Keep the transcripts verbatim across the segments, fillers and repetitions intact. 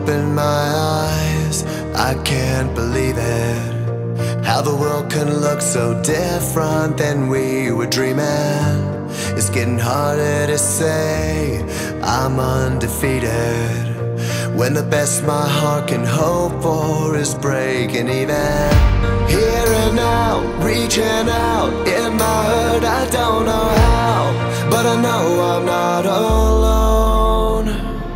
open my eyes, I can't believe it. How the world can look so different than we were dreaming. It's getting harder to say I'm undefeated, when the best my heart can hope for is breaking even. Here and now, reaching out in my hurt, I don't know how, but I know I'm not alone.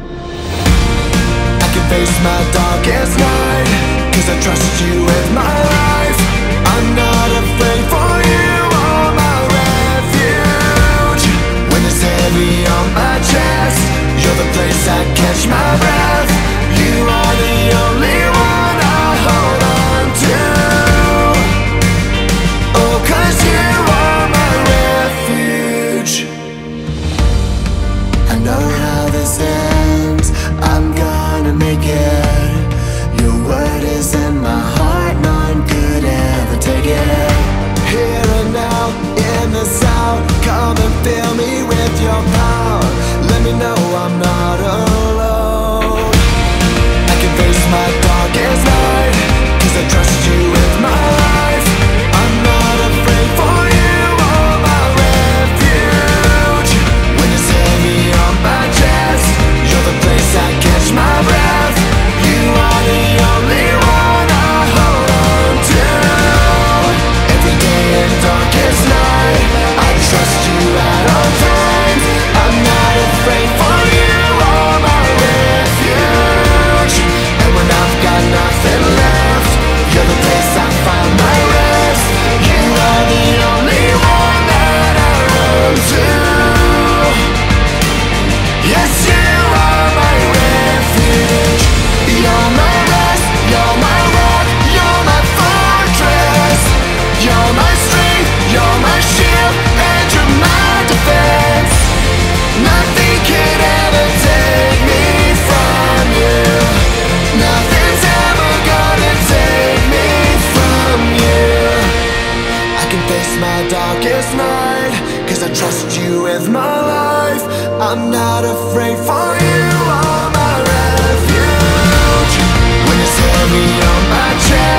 I can face my darkest night, cause I trust you with my life. I'm not afraid for you, are my refuge. When it's heavy on my chest, you're the place I catch my breath. You are the only one I hold on to. Oh, cause you are my refuge. I know how this ends, I'm gonna make it. Your word is in my heart, none could ever take it. Here and now, in the sound, come and fill me with your power. Let me know I'm not alone. I can face my darkest night, cause I trust you with my life. I'm not afraid for you, are my refuge. When it's heavy on my chest, you're the place I catch my breath. You are the only one I hold on to. Every day and darkest night, I trust you at all times. I'm not afraid for you, are my refuge. And when I've got nothing left, you're the place I find my rest. You are the only one that I run to. Yes, you are my refuge. You're my rest, you're my rock, you're my fortress. You're my strength, you're my shield, and you're my defense. Nothing can ever take me from you. Nothing's ever gonna take me from you. I can face my darkest night, cause I trust you with my life. I'm not afraid for you, are my refuge. When it's heavy on my chest,